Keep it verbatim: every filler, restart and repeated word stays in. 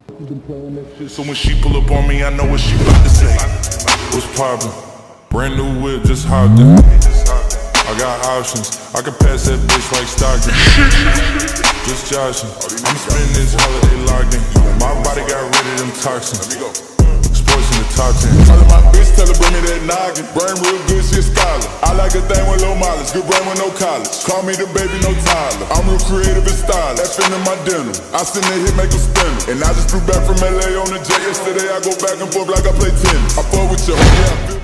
She been playing that shit, so when she pull up on me, I know what she about to say. What's poppin'? Brand new whip, just hopped in. I got options, I can pass that bitch like Stockton. Just joshing, I'm spending this holiday locked in. My body got rid of them toxins. Sports in the top ten. All of my bitch tell her bring me that noggin. Brain real good, she a scholar. I like a thing with low mileage, good brain with no college. Call me the baby, no Tyler. I'm real creative and stylish. That's in my dinner. I send a hit, make a spinner. And I just flew back from L A on the jet yesterday. I go back and forth like I play tennis. I fuck with your yeah.